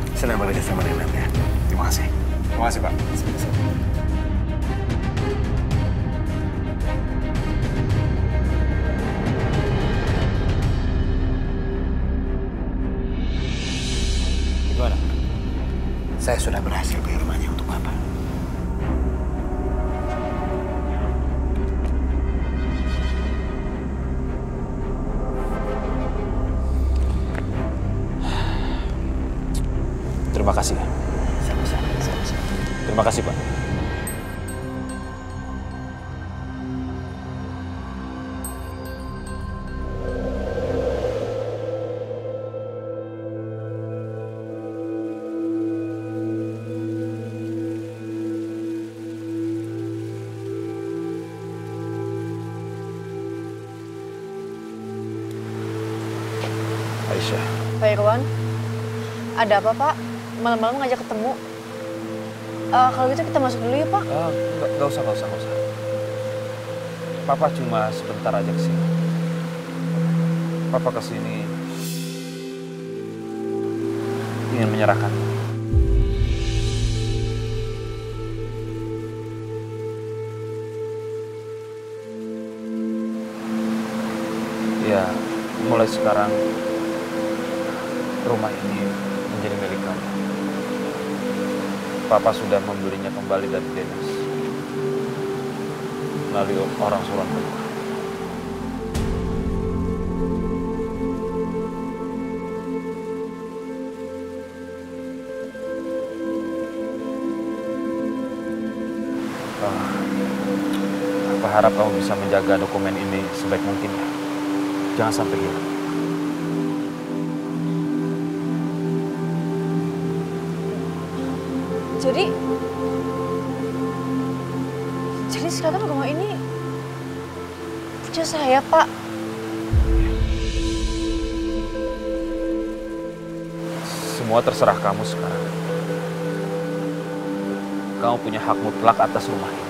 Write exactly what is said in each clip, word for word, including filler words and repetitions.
Senang bekerja sama dengan Anda. Terima kasih. Terima kasih, Pak. Gimana? Saya sudah berhasil beli rumahnya untuk Bapak. Terima kasih. Sama-sama, sama-sama. Terima kasih, Pak. Aisyah. Pak Irwan, ada apa Pak? Malam-malam ngajak ketemu. Uh, kalau gitu kita masuk dulu ya Pak. Uh, gak, gak usah, gak usah, gak usah. Papa cuma sebentar aja kesini. Papa kesini ingin menyerahkan. Ya, mulai sekarang rumah ini menjadi milik kamu. Papa sudah membelinya kembali dari Dennis melalui orang suruhan kedua. Uh, Papa harap kamu bisa menjaga dokumen ini sebaik mungkin ya. Jangan sampai hilang. Jadi, jadi sekarang rumah ini punya saya, Pak. Semua terserah kamu sekarang. Kamu punya hak mutlak atas rumah ini.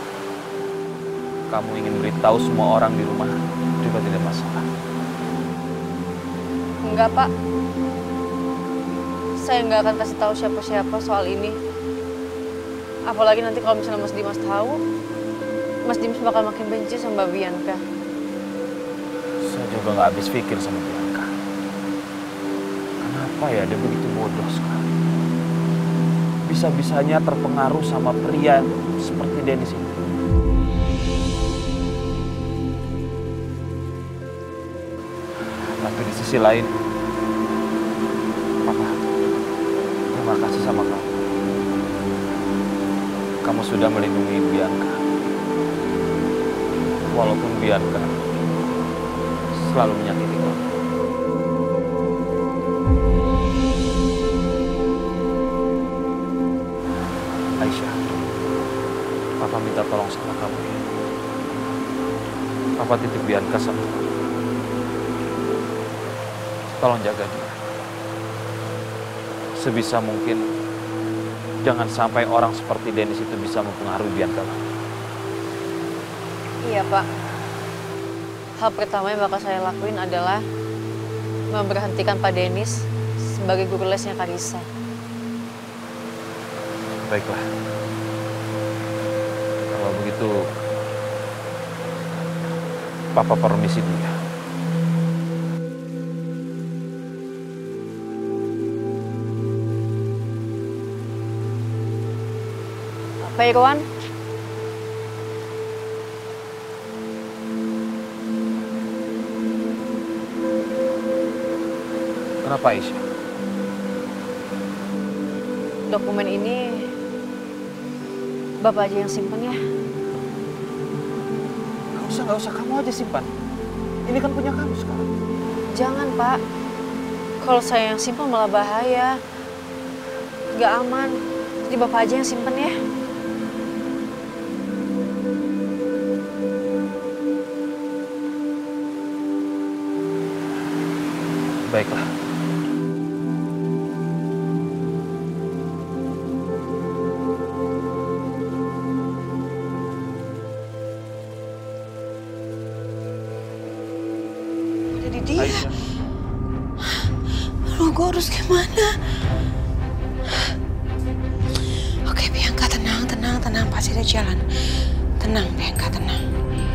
Kamu ingin beritahu semua orang di rumah juga tidak masalah. Enggak, Pak. Saya nggak akan kasih tahu siapa-siapa soal ini. Apalagi nanti kalau misalnya Mas Dimas tahu, Mas Dimas bakal makin benci sama Mbak Bianca. Saya juga nggak habis pikir sama Bianca. Kenapa ya dia begitu bodoh sekali? Bisa-bisanya terpengaruh sama pria seperti Dennis itu. Tapi di sisi lain, Papa, terima kasih sama kamu. Kamu sudah melindungi Bianca. Walaupun Bianca selalu menyakiti kamu. Aisyah, Papa minta tolong sama kamu ya. Papa titip Bianca sama kamu. Tolong jaga dia. Sebisa mungkin jangan sampai orang seperti Dennis itu bisa mempengaruhi Bianca. Iya, Pak. Hal pertama yang bakal saya lakuin adalah memberhentikan Pak Dennis sebagai guru lesnya Karissa. Baiklah. Kalau begitu, Papa permisi dulu ya. Pak Irwan, kenapa Aisyah? dokumen ini Bapak aja yang simpen ya. Gak usah, gak usah. Kamu aja simpan. Ini kan punya kamu sekarang. Jangan, Pak. Kalau saya yang simpen malah bahaya. Gak aman. Jadi Bapak aja yang simpen ya. Baiklah. Jadi dia. Aisyah. Aduh, gue harus gimana? tenang, pasti ada jalan. Tenang, Bianca, tenang.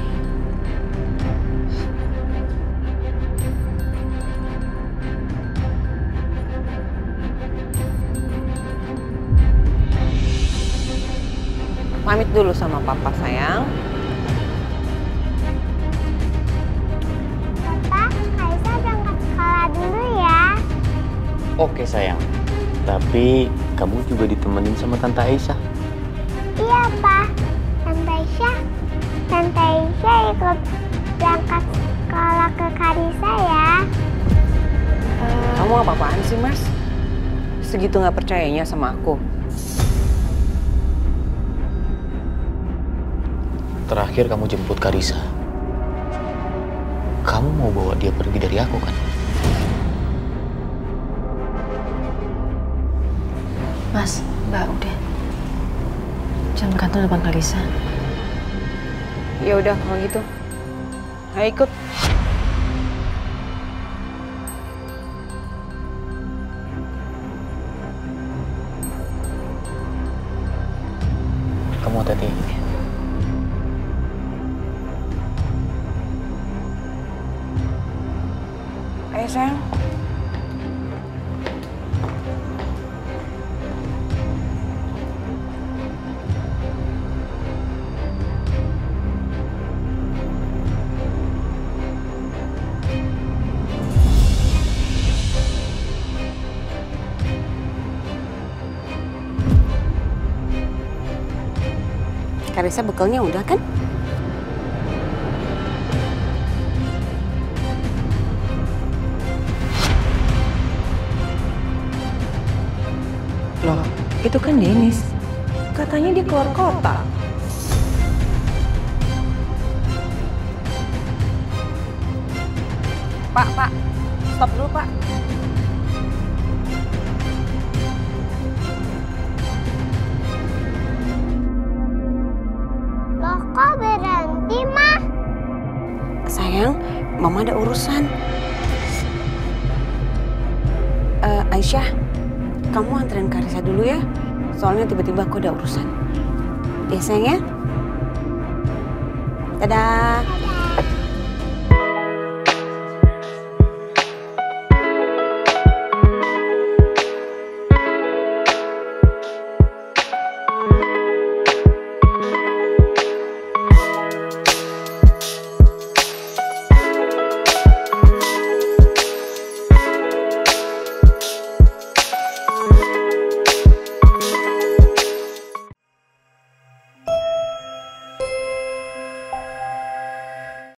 Pamit dulu sama papa, sayang. Papa, Kaisa berangkat sekolah dulu ya. Oke sayang, tapi kamu juga ditemenin sama Tante Aisyah. Iya, Pak. Tante Aisyah. Tante Aisyah ikut berangkat sekolah ke Karisa ya. Uh, Kamu apa-apaan sih, Mas? Segitu nggak percayanya sama aku. Terakhir kamu jemput Karisa. Kamu mau bawa dia pergi dari aku kan? Mas, Mbak, udah. Jangan berkantor depan Karisa. Ya udah kalau gitu. Ayo ikut. Kamu hati-hati. Ayo sayang. Karisa bekalnya udah kan? Loh, itu kan Dennis. Katanya dia keluar kota. Pak, Pak. Stop dulu, Pak. Loh, kok berhenti, Ma? Sayang, Mama ada urusan. Uh, Aisyah, kamu anterin Karisa dulu ya. Soalnya tiba-tiba aku ada urusan. Ya sayang ya. Dadah.